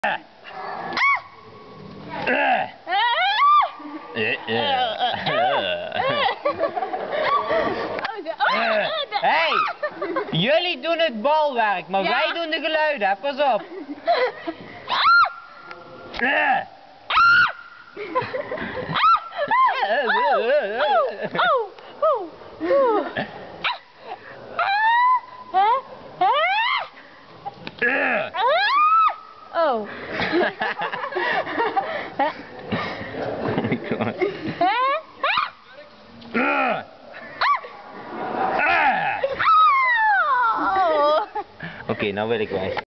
Hey, jullie doen het balwerk, maar wij doen de geluiden, pas op. Oh. Oké, nou wil ik wijs.